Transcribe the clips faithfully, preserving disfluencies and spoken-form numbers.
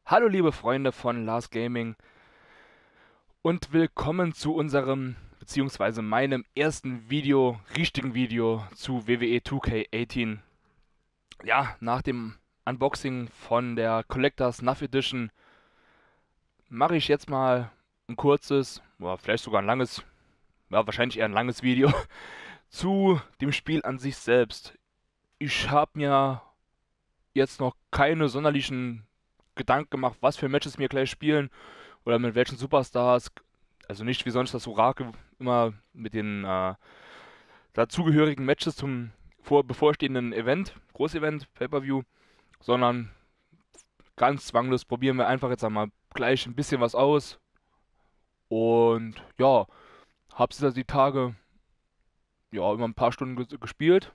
Hallo liebe Freunde von Lars Gaming und willkommen zu unserem, beziehungsweise meinem ersten Video, richtigen Video zu W W E zwei K achtzehn. Ja, nach dem Unboxing von der Collectors Snuff Edition mache ich jetzt mal ein kurzes, oder vielleicht sogar ein langes, ja wahrscheinlich eher ein langes Video zu dem Spiel an sich selbst. Ich habe mir jetzt noch keine sonderlichen Gedanken gemacht, was für Matches mir gleich spielen oder mit welchen Superstars. Also nicht wie sonst das Orakel immer mit den äh, dazugehörigen Matches zum vor bevorstehenden Event, Großevent, Pay-Per-View, sondern ganz zwanglos probieren wir einfach jetzt einmal gleich ein bisschen was aus. Und ja, hab's jetzt die Tage ja immer ein paar Stunden ges gespielt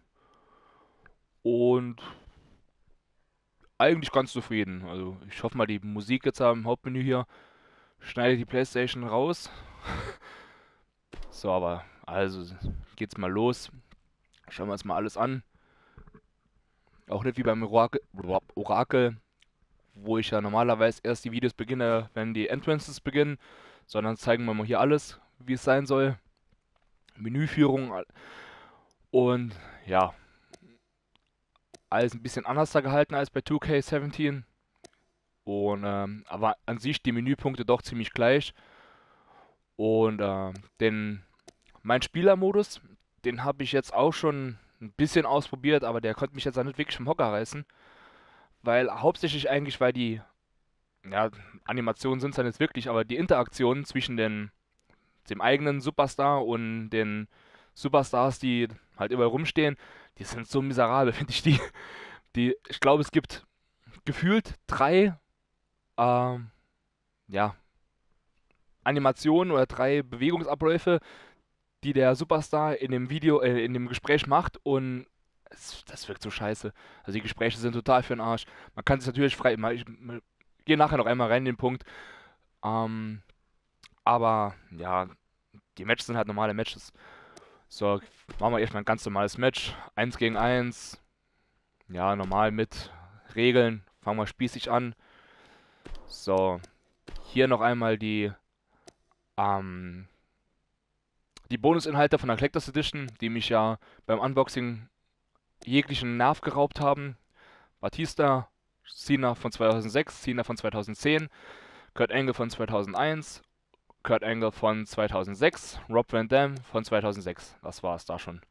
und eigentlich ganz zufrieden. Also ich hoffe mal, die Musik jetzt am Hauptmenü hier schneide die PlayStation raus. So, aber also geht's mal los. Schauen wir uns mal alles an. Auch nicht wie beim Orakel, Orakel, wo ich ja normalerweise erst die Videos beginne, wenn die Entrances beginnen, sondern zeigen wir mal hier alles, wie es sein soll. Menüführung und ja, alles ein bisschen anders da gehalten als bei zwei K siebzehn. Und ähm, aber an sich die Menüpunkte doch ziemlich gleich. Und äh, den mein Spielermodus, den habe ich jetzt auch schon ein bisschen ausprobiert, aber der konnte mich jetzt auch nicht wirklich vom Hocker reißen. Weil hauptsächlich eigentlich, weil die, ja, Animationen sind es dann jetzt wirklich, aber die Interaktion zwischen den, dem eigenen Superstar und den Superstars, die halt überall rumstehen, die sind so miserabel, finde ich die. Die, ich glaube, es gibt gefühlt drei, ähm, ja, Animationen oder drei Bewegungsabläufe, die der Superstar in dem Video, äh, in dem Gespräch macht und es, das wirkt so scheiße. Also die Gespräche sind total für den Arsch. Man kann sich natürlich frei, ich, ich gehe nachher noch einmal rein in den Punkt. Ähm, aber ja, die Matches sind halt normale Matches. So, machen wir erstmal ein ganz normales Match. Eins gegen eins. Ja, normal mit Regeln. Fangen wir spießig an. So, hier noch einmal die, ähm, die Bonusinhalte von der Collectors Edition, die mich ja beim Unboxing jeglichen Nerv geraubt haben. Batista, Cena von zweitausendsechs, Cena von zweitausendzehn, Kurt Angle von zweitausendeins, Kurt Angle von zweitausendsechs, Rob Van Dam von zweitausendsechs. Das war es da schon.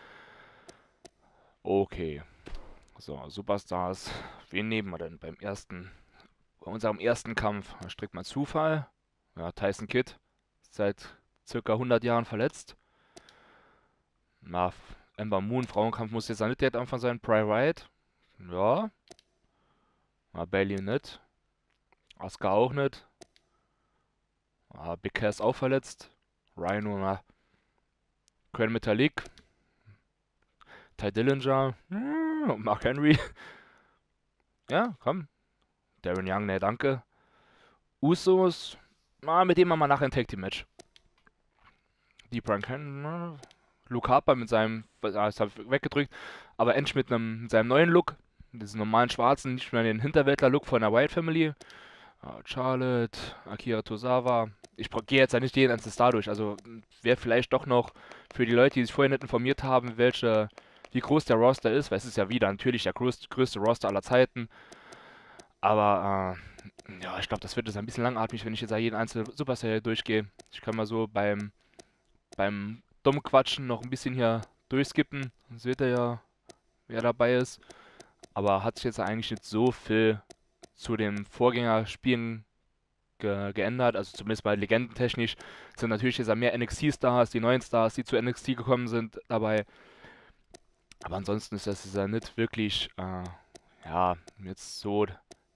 Okay. So, Superstars. Wen nehmen wir denn beim ersten, bei unserem ersten Kampf? Da strickt mal Zufall. Ja, Tyson Kidd. Seit circa hundert Jahren verletzt. Na, Ember Moon, Frauenkampf muss jetzt auch nicht direkt am Anfang sein. Bray Wyatt. Ja. Na, Bailey nicht. Asuka auch nicht. Ah, Big Cass auch verletzt. Rhino, na. Grand Metalik. Ty Dillinger. Hm, und Mark Henry. Ja, komm. Darren Young, ne, danke. Usos. Na, mit dem machen wir nachher ein Tag Team Match. Die Prank. Luke Harper mit seinem. Das habe ich weggedrückt. Aber endlich mit, einem, mit seinem neuen Look. Diesen normalen schwarzen, nicht mehr den Hinterwäldler-Look von der Wyatt Family. Ah, Charlotte, Akira Tozawa. Ich gehe jetzt ja nicht jeden einzelnen Star durch. Also wäre vielleicht doch noch für die Leute, die sich vorher nicht informiert haben, welche, wie groß der Roster ist, weil es ist ja wieder natürlich der größte, größte Roster aller Zeiten. Aber äh, ja, ich glaube, das wird jetzt ein bisschen langatmig, wenn ich jetzt jeden einzelnen Superserie durchgehe. Ich kann mal so beim, beim Dummquatschen noch ein bisschen hier durchskippen. Dann seht ihr ja, wer dabei ist. Aber hat sich jetzt eigentlich nicht so viel zu den Vorgängerspielen ge geändert, also zumindest mal legendentechnisch sind natürlich jetzt mehr N X T-Stars, die neuen Stars, die zu N X T gekommen sind, dabei. Aber ansonsten ist das ja nicht wirklich, äh, ja, jetzt so,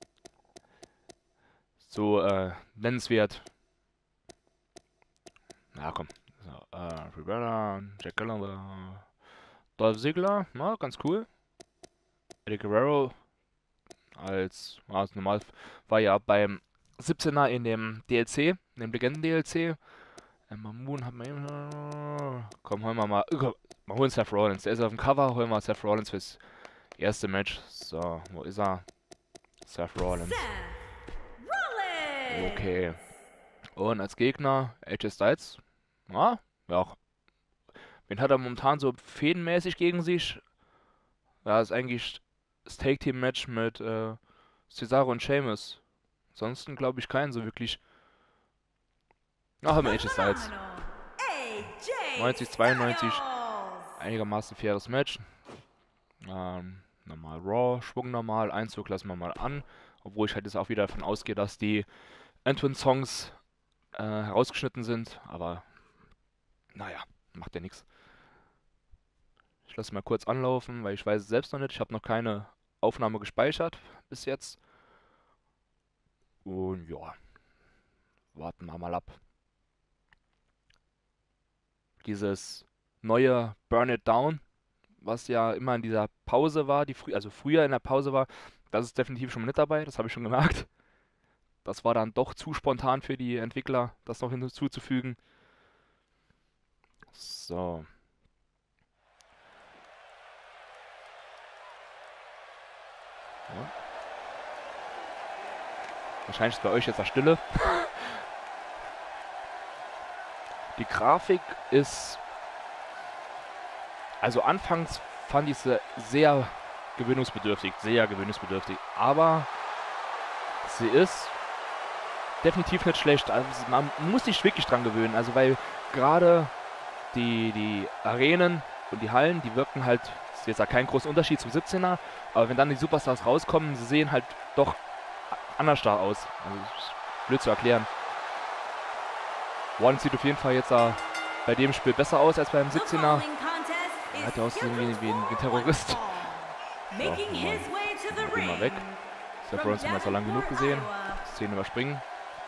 so äh, nennenswert. Ja, komm. So, äh, Rivera, Jack Gallagher, Dolph Ziggler, na, ganz cool. Eddie Guerrero als, als normal war ja beim siebzehner in dem D L C, in dem Legenden-D L C. Ember Moon hat man eben. Komm, holen wir mal. Komm, wir holen Seth Rollins. Der ist auf dem Cover. Holen wir Seth Rollins fürs erste Match. So, wo ist er? Seth Rollins. Okay. Und als Gegner A J Styles. Ja, ja. Wen hat er momentan so fädenmäßig gegen sich? Ja, ist eigentlich das Take-Team-Match mit äh, Cesaro und Sheamus. Ansonsten glaube ich keinen so wirklich. Ach, haben wir A J Styles. neunzig, zweiundneunzig. Einigermaßen faires Match. Ähm, normal Raw, Schwung normal, Einzug lassen wir mal an. Obwohl ich halt jetzt auch wieder davon ausgehe, dass die Entrance-Songs äh, herausgeschnitten sind. Aber naja, macht ja nichts. Ich lasse mal kurz anlaufen, weil ich weiß es selbst noch nicht. Ich habe noch keine Aufnahme gespeichert bis jetzt. Und ja, warten wir mal ab. Dieses neue Burn It Down, was ja immer in dieser Pause war, die frü also früher in der Pause war, das ist definitiv schon mit dabei, das habe ich schon gemerkt. Das war dann doch zu spontan für die Entwickler, das noch hinzuzufügen. So. Ja. Wahrscheinlich ist bei euch jetzt eine Stille. Die Grafik ist... Also anfangs fand ich sie sehr gewöhnungsbedürftig, sehr gewöhnungsbedürftig. Aber sie ist definitiv nicht schlecht. Also man muss sich wirklich dran gewöhnen. Also weil gerade die, die Arenen und die Hallen, die wirken halt... Das ist jetzt ja kein großer Unterschied zum siebzehner. Aber wenn dann die Superstars rauskommen, sie sehen halt doch anders da aus. Also blöd zu erklären. One sieht auf jeden Fall jetzt uh, bei dem Spiel besser aus als beim siebzehner. Er hat ja ausgesehen wie, wie, wie ein Terrorist. So, gehen wir weg. Seth Rollins haben wir jetzt lang genug gesehen. Szene überspringen.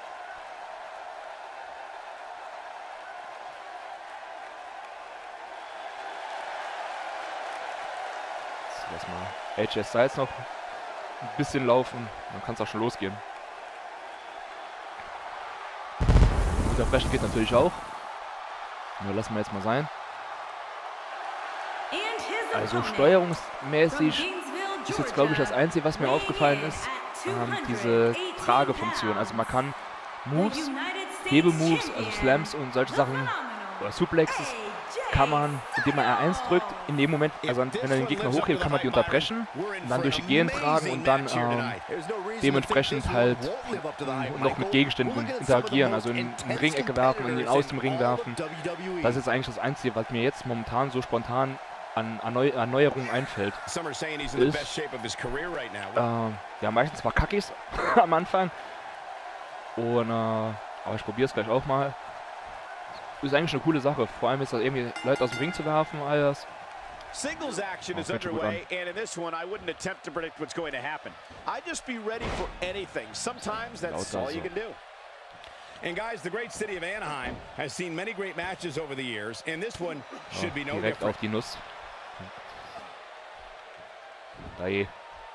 Jetzt lass mal A J Styles noch ein bisschen laufen. Dann kann es auch schon losgehen. Unterbrechen geht natürlich auch. Nur lassen wir jetzt mal sein. Also steuerungsmäßig ist jetzt glaube ich das Einzige, was mir aufgefallen ist, ähm, diese Tragefunktion. Also man kann Moves, Hebemoves, also Slams und solche Sachen, oder Suplexes, kann man, indem man R eins drückt, in dem Moment, also wenn er den Gegner hochhebt, kann man die unterbrechen und dann durch die Gegend tragen und dann ähm, dementsprechend halt noch mit Gegenständen interagieren, also in die Ringecke werfen, in den aus dem Ring werfen. Das ist jetzt eigentlich das Einzige, was mir jetzt momentan so spontan an Erneu Erneuerungen einfällt. Ist, äh, ja, meistens war Kackis am Anfang. Und, äh, aber ich probiere es gleich auch mal. Ist eigentlich eine coole Sache, vor allem jetzt irgendwie Leute aus dem Ring zu werfen, all das. Singles action is underway, and in this one, I wouldn't attempt to predict what's going to happen. I'd just be ready for anything. Sometimes that's all you can do. And guys, the great city of Anaheim has seen many great matches over the years, and this one should be no different. Direkt auf die Nuss. Da je.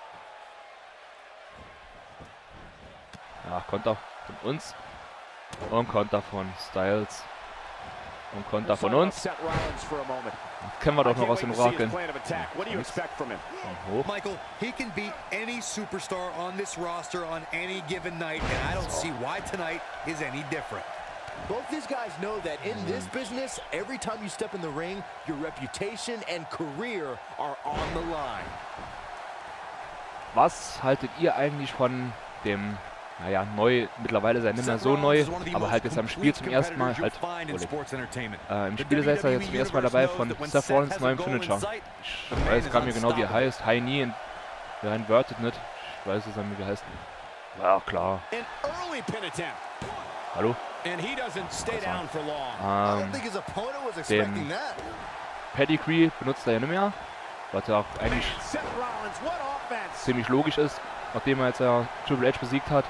Ja, Konter von uns. Und Konter von Styles. Und Konter von uns. Das kennen wir doch noch aus den Orakeln. Hoch. Michael, he can beat any superstar on this roster on any given night, and I don't see why tonight is any different. Both these guys know that in this business, every time you step in the ring, your reputation and career are on the line. Was haltet ihr eigentlich von dem, naja, neu, mittlerweile ist er nicht mehr so neu, aber halt jetzt am Spiel zum ersten Mal, halt, äh, im Spiel ist er jetzt zum ersten Mal dabei von Seth Rollins neuem Finisher. Ich weiß gerade nicht genau, wie er heißt, High Knee, und wer inverted nicht, ich weiß, was er mir heißt. Ja, klar. Hallo? Also, ähm, den Pedigree benutzt er ja nicht mehr, was ja auch eigentlich ziemlich logisch ist, nachdem er jetzt ja Triple H besiegt hat.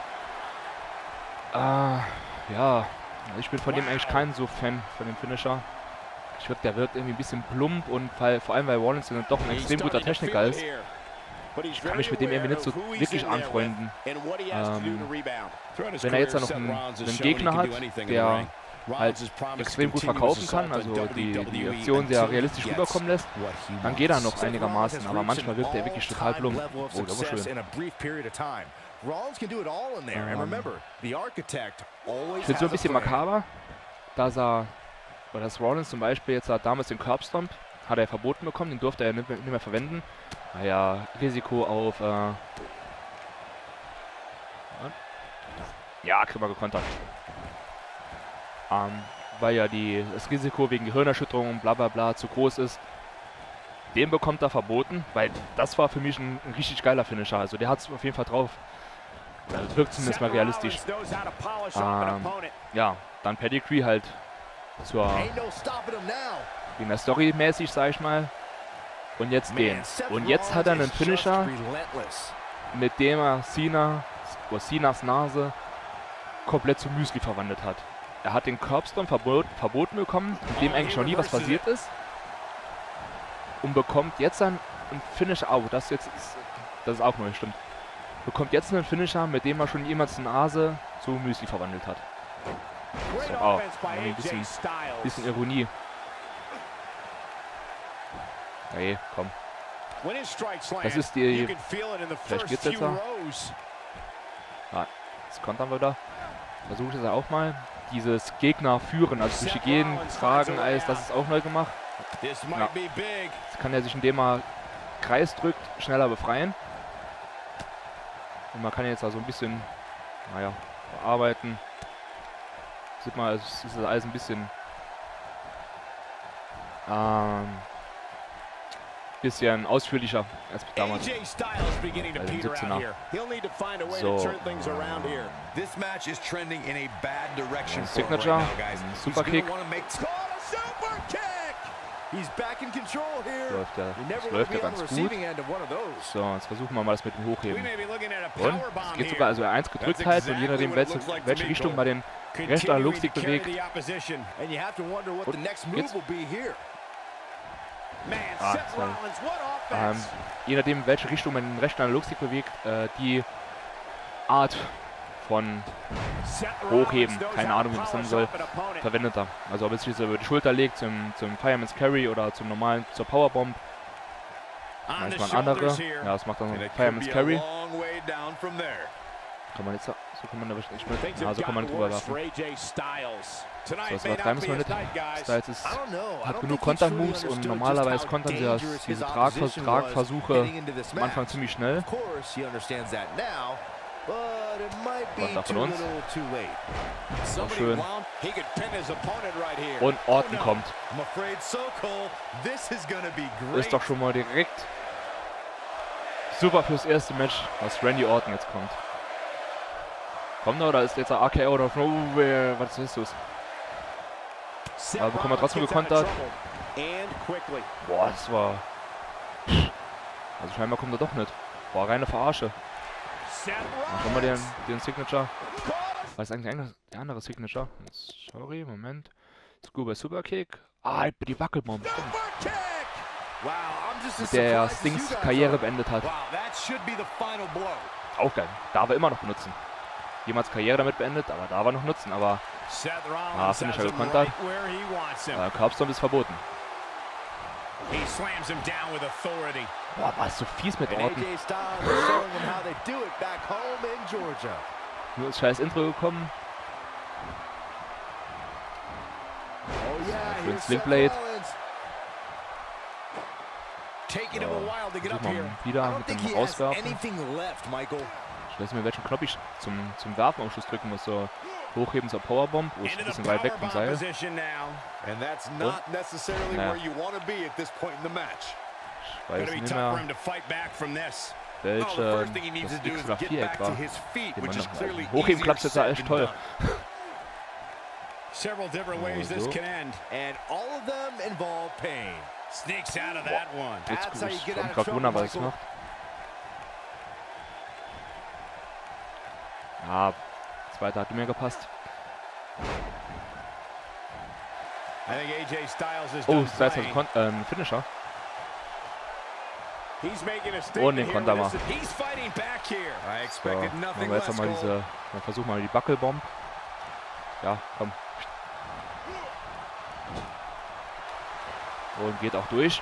Äh, ja, ich bin von dem eigentlich kein so Fan von dem Finisher. Ich finde, der wirkt irgendwie ein bisschen plump, und weil, vor allem weil Rollins dann doch ein extrem guter Techniker ist. Ich kann mich mit dem irgendwie nicht so wirklich anfreunden. Ähm, wenn er jetzt dann noch einen, einen Gegner hat, der halt extrem gut verkaufen kann, also die, die Aktion sehr realistisch rüberkommen lässt, dann geht er noch einigermaßen, aber manchmal wirkt er wirklich total plump. Oh, das war schön. Rollins can do it all in there. And remember, the architect always Ich finde so ein has a bisschen plan. makaber, dass er, oder dass Rollins zum Beispiel jetzt hat damals den Curbstomp, hat er verboten bekommen, den durfte er nicht mehr, nicht mehr verwenden. Naja, Risiko auf, äh, ja, kriegen wir gekontert. Ähm, weil ja die, das Risiko wegen Gehirnerschütterung und bla bla bla zu groß ist. Den bekommt er verboten, weil das war für mich ein, ein richtig geiler Finisher. Also der hat es auf jeden Fall drauf. Das wirkt zumindest mal realistisch. Ähm, ja, dann Pedigree halt zur, wegen der Story mäßig, sag ich mal. Und jetzt den. Und jetzt hat er einen Finisher, mit dem er Cena, oder Cenas Nase komplett zu Müsli verwandelt hat. Er hat den Curbstomp verbot, verboten bekommen, mit dem eigentlich noch nie was passiert ist. Und bekommt jetzt dann einen Finisher, oh, das jetzt ist, das ist auch neu, stimmt. Bekommt jetzt einen Finisher, mit dem er schon jemals eine Nase zu Müsli verwandelt hat. So, oh, ein bisschen, bisschen Ironie. Hey, komm. Das ist die, vielleicht geht's jetzt da. Ah, das kontern wir da. Versucht es auch mal. Dieses Gegner führen, also durch die Gegend tragen, alles, das ist auch neu gemacht. Ja. Jetzt kann er sich, indem er Kreis drückt, schneller befreien. Und man kann jetzt da so ein bisschen, naja, bearbeiten. Sieht man, es ist alles ein bisschen, ähm, bisschen ausführlicher als damals. siebzehner. So. Signature, Superkick. Läuft ja, das läuft ja ganz gut. So, jetzt versuchen wir mal das mit dem Hochheben. Und es geht sogar, also eins gedrückt halt und je nachdem, welche, welche Richtung man den rechten Analogstick bewegt. Und jetzt. Ah, ähm, je nachdem, welche Richtung man den rechten Analogstick bewegt, äh, die Art von Hochheben, keine Ahnung, wie man es nennen soll, verwendet er. Also ob es sich über die Schulter legt zum, zum Fireman's Carry oder zum normalen, zur Powerbomb. Manchmal ein anderer. Ja, das macht dann so Fireman's Carry. Kann man jetzt, so kann man da nicht mit, ja, so kann man drüber werfen. So, das übertreiben wir nicht. Styles ist, hat genug Kontermoves und normalerweise kontern sie das, diese Tragvers Tragversuche am Anfang ziemlich schnell. Konter von uns. So schön. Und Orton kommt. Ist doch schon mal direkt super fürs erste Match, dass Randy Orton jetzt kommt. Kommt er oder ist jetzt ein A K O oder Nowhere? Was ist das? Aber bekommen wir trotzdem gekontert. Boah, das war... Also scheinbar kommt er doch nicht. Boah, reine Verarsche. Dann schauen wir den, den Signature. Was ist eigentlich der andere Signature? Sorry, Moment. Scuba Superkick. Ah, die Wackelbomb. Stimmt. Mit der er Stings Karriere beendet hat. Auch geil. Darf er immer noch benutzen. Jemals Karriere damit beendet, aber da war noch Nutzen, aber ah, Finisher gekontert. Äh, Curbstomp ist verboten. Boah, war es so fies mit Orton. Nur das scheiß Intro gekommen. Schön Slingblade. So, versuchen wir wieder mit dem Rauswerfen. Ich weiß nicht mehr, welchen Knopf ich zum, zum Werfen am Schluss drücken muss. So hochheben zur Powerbomb. Oh, ist ein bisschen weit weg vom Seil. Und, naja. Ich weiß nicht mehr, welche das X oder Viereck war. Den man noch hochheben klappt jetzt ja echt toll. So. Jetzt gut, ich komme gerade wundern, was es macht. Ja, zweiter hat mir gepasst. Oh, Styles hat einen äh, Finisher. Und den Konter mal. So, machen wir jetzt nochmal diese, dann versuchen wir mal die Buckelbomb. Ja, komm. Und geht auch durch.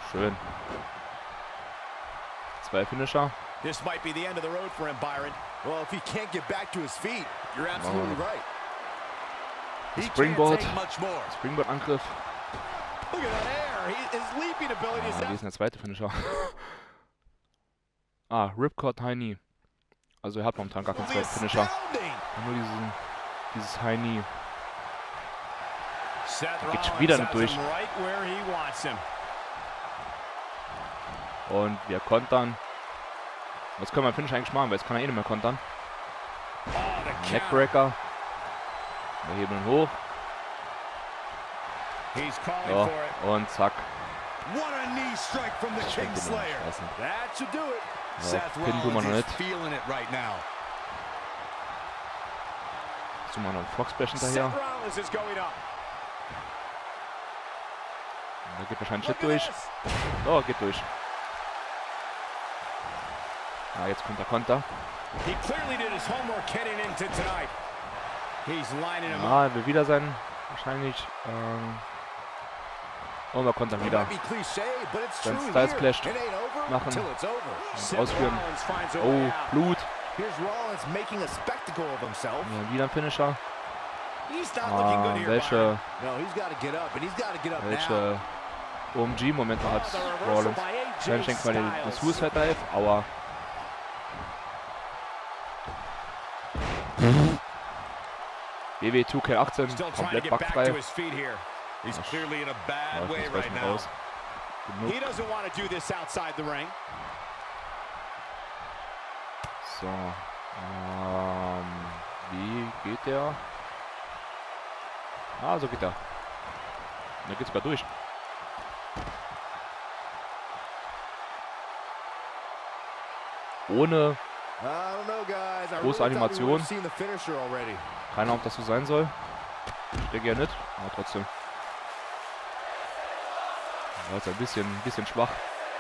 Schön. Zwei Finisher. This might be the end of the road for him, Byron. Well, if he can't get back to his feet, you're absolutely right. Springboard. Springboard-Angriff. Look at that air. He, his leaping ability is Ah, wie ist denn der zweite Finisher? Ah, Ripcord High Knee. Also er hat momentan gar keinen zweiten Finisher. Nur diesen, dieses High Knee. Da geht schon wieder nicht durch. Und wir kontern. Was können wir im Finish eigentlich machen, weil jetzt kann er eh nicht mehr kontern. Neckbreaker. Wir heben ihn hoch. So, und zack. So, Pin tun wir noch nicht. Tun wir noch einen Foxsplash hinterher. Da geht wahrscheinlich Shit durch. So, geht durch. Ah, jetzt kommt der Konter. Ah, er will wieder sein. Wahrscheinlich. Ähm, und wir kontern wieder. Dann Style Splash machen. Und ausführen. Oh, Blut. Ja, wieder ein Finisher. Ah, welche welche O M G-Momente hat Rollins? Ich denke mal den, den Suicide Dive. Aua. W W zwei K achtzehn, komplett bugfrei. Ja, das reicht nicht aus. Genug. So. Ähm, wie geht der? Ah, so geht er. Da geht's sogar durch. Ohne große Animation. Keine Ahnung, ob das so sein soll. Ich denke ja nicht, aber trotzdem. War jetzt ein bisschen, ein bisschen schwach.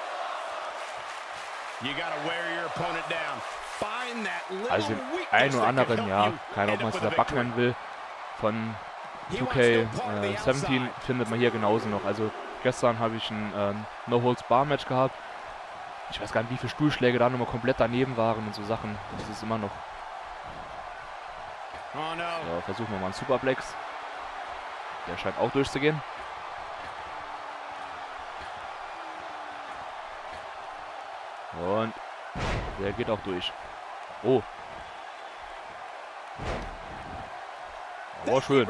Also den einen oder anderen, ja, keine Ahnung, ob man es wieder Bug nennen will, von zwei K siebzehn findet man hier genauso noch. Also gestern habe ich ein ähm, No-Holds-Bar-Match gehabt. Ich weiß gar nicht, wie viele Stuhlschläge da nochmal komplett daneben waren und so Sachen. Das ist immer noch. So, versuchen wir mal einen Superplex. Der scheint auch durchzugehen. Und der geht auch durch. Oh. Oh, schön.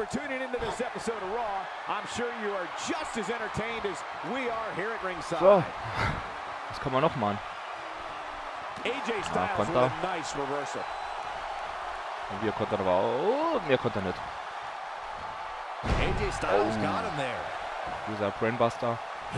So. Was kann man noch machen? Ah, Konter. Und wir kontern aber auch. Oh, mehr Konter nicht. Oh. Dieser Brainbuster.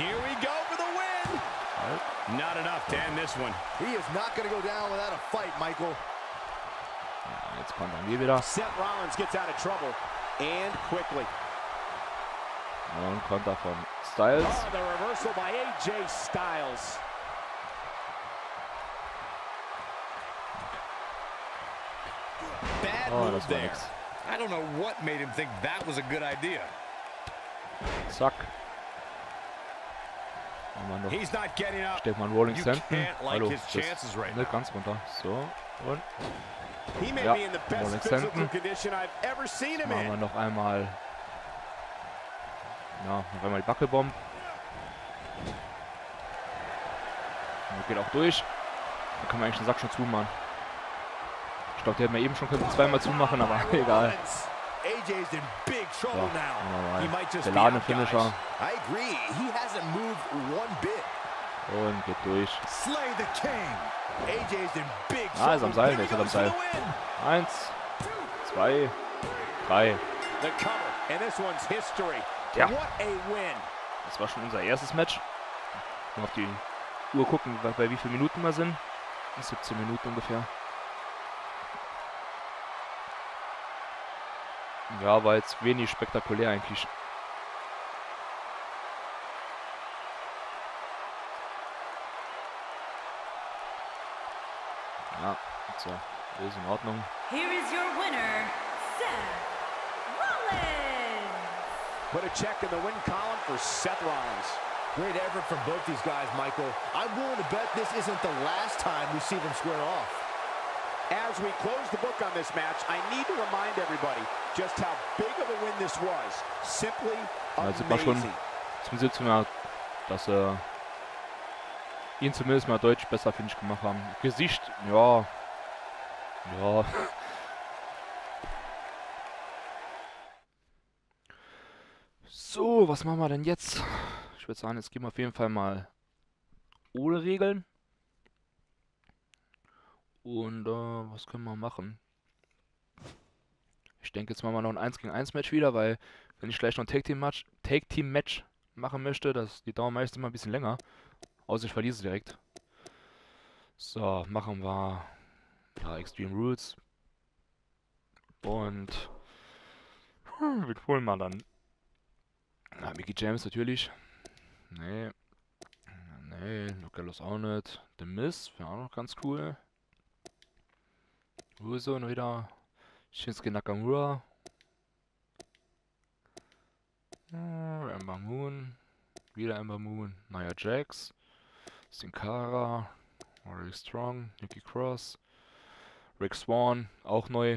Not enough to end this one. He is not going to go down without a fight, Michael. Ja, jetzt kontern wir wieder. Seth Rollins gets out of trouble and quickly. Und Konter von Styles. Oh, the reversal by A J Styles. Bad Oh, move das war there. nix. I don't know what made him think that was a good idea. Zack. Noch. He's not getting up. Steht mal ein Rolling You Stanton. can't like Hallo, his das chances right nicht now. ganz runter. So, und He may ja, be in the best Rolling physical Stanton. condition I've ever seen him Machen wir in. noch einmal, ja, noch einmal die Buckelbomb. Und geht auch durch. Da kann man eigentlich den Sack schon zumachen. Ich glaube, der hätte man eben schon können zweimal zumachen, aber egal. A J's in big trouble So, now. He might just der be Lane out, Finisher. guys. I agree. He hasn't moved one bit. Und geht durch. Slay the king. A J's in big Ah, ist am trouble. Seil, der ist am Seil. Eins, zwei, drei. The cover, and this one's history. Ja. What a win. Das war schon unser erstes Match. Mal auf die Uhr gucken, bei, bei wie vielen Minuten wir sind. siebzehn Minuten ungefähr. Ja, war jetzt wenig spektakulär eigentlich. Ja, so, ist in Ordnung. Here is your winner, Seth Rollins. Put a check in the win column for Seth Rollins. Great effort from both these guys, Michael. I'm willing to bet this isn't the last time we see them square off. As we close the book on this match, I need to remind everybody just how big of a win this was. Simply ja, sieht man schon zum siebzehn Mal, dass äh, ihn zumindest mal deutlich besser, finde ich, gemacht haben. Gesicht, ja, ja. So, was machen wir denn jetzt? Ich würde sagen, jetzt gehen wir auf jeden Fall mal ohne Regeln. Und äh, was können wir machen? Ich denke, jetzt machen wir noch ein eins gegen eins Match wieder, weil wenn ich gleich noch ein Tag-Team-Match Tag-Team-Match machen möchte, das, die dauern meistens immer ein bisschen länger. Außer ich verliere sie direkt. So, machen wir ja, Extreme Rules. Und hm, wen holen wir dann? Na, Mickey James natürlich. Nee. Nee, Lucalos auch nicht. The Miz wäre auch noch ganz cool. Uso und wieder Shinsuke Nakamura. Äh, Ember Moon. Wieder Ember Moon. Nia Jax. Sin Cara. Roderick Strong. Nikki Cross. Rick Swann. Auch neu.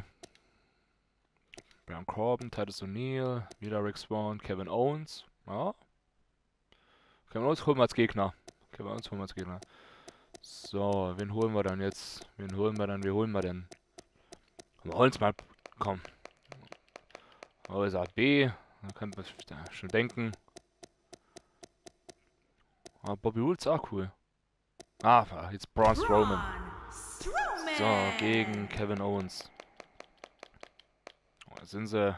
Baron Corbin. Titus O'Neil. Wieder Rick Swann. Kevin Owens. Ja. Kevin Owens holen wir als Gegner. Kevin Owens holen wir als Gegner. So, wen holen wir dann jetzt? Wen holen wir dann? Wen holen wir denn? Wir holen es mal. Komm. Oh, ist A B. Da kann man da schon denken. Ah, Bobby Roode ist auch cool. Ah, jetzt Braun Strowman. So, gegen Kevin Owens. Oh, da sind sie.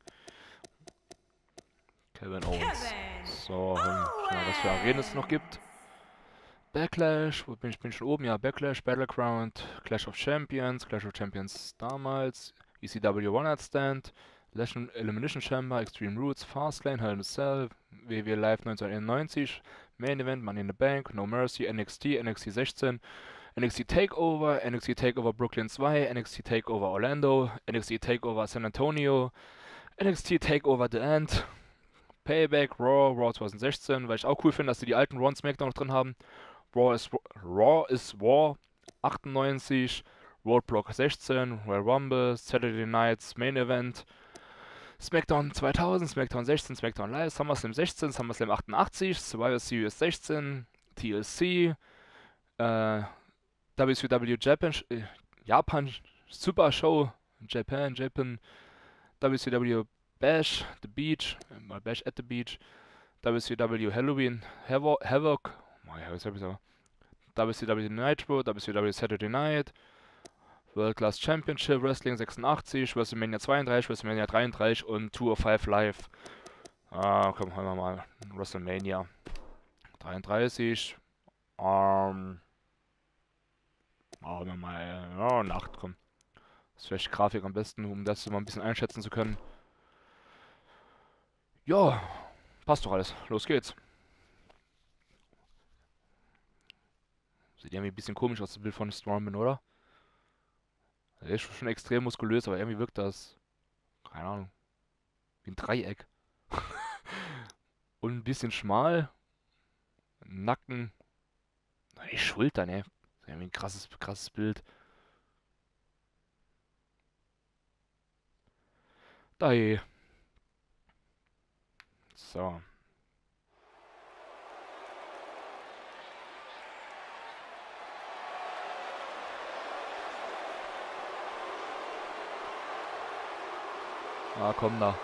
Kevin Owens. So, was für Arenen es noch gibt. Backlash, wo bin ich, bin ich schon oben? Ja, Backlash, Battleground, Clash of Champions, Clash of Champions damals, E C W One Night Stand, Legend Elimination Chamber, Extreme Rules, Fastlane, Hell in a Cell, W W E Live neunzehnhunderteinundneunzig, Main Event, Money in the Bank, No Mercy, N X T, N X T sechzehn, N X T Takeover, N X T Takeover Brooklyn zwei, N X T Takeover Orlando, N X T Takeover San Antonio, N X T Takeover The End, Payback, Raw, Raw zwanzig sechzehn, weil ich auch cool finde, dass sie die alten Raw und SmackDown noch drin haben. Raw is, Raw is War achtundneunzig, Roadblock sechzehn, Royal Rumble, Saturday Nights Main Event, SmackDown zweitausend, SmackDown sechzehn, SmackDown Live, SummerSlam sechzehn, SummerSlam achtundachtzig, Survivor Series sechzehn, T L C, äh, W C W Japan, äh, Japan Super Show, Japan, Japan, W C W Bash, The Beach, mal Bash at the Beach, W C W Halloween, Havoc, Havoc oh ja, was hab ich so? W C W Nitro, W C W Saturday Night, World Class Championship, Wrestling sechsundachtzig, WrestleMania zweiunddreißig, WrestleMania dreiunddreißig und Tour of Five Live. Ah, komm, hören wir mal. WrestleMania dreiunddreißig. Ähm. Machen wir mal. Ja, eine acht, komm. Das ist vielleicht Grafik am besten, um das mal ein bisschen einschätzen zu können. Ja, passt doch alles. Los geht's. Sieht irgendwie ein bisschen komisch aus, das Bild von Strowman, oder? Er ist schon extrem muskulös, aber irgendwie wirkt das, keine Ahnung, wie ein Dreieck. Und ein bisschen schmal. Nacken. Die Schultern, ey. Das ist irgendwie ein krasses, krasses Bild. Da je. So. Ah, komm da.